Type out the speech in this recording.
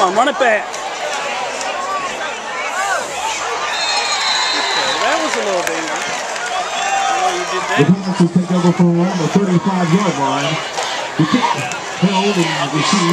on, run it back. Okay, that was a little dangerous. You did that. The Panthers take over from the 35-yard line. The kick held and received.